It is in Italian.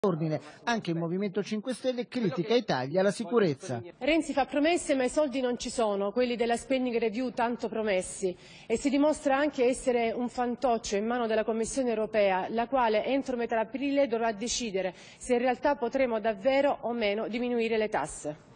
Ordine. Anche il Movimento 5 Stelle critica i tagli alla sicurezza. Renzi fa promesse ma i soldi non ci sono, quelli della spending review tanto promessi, e si dimostra anche essere un fantoccio in mano della Commissione europea, la quale entro metà aprile dovrà decidere se in realtà potremo davvero o meno diminuire le tasse.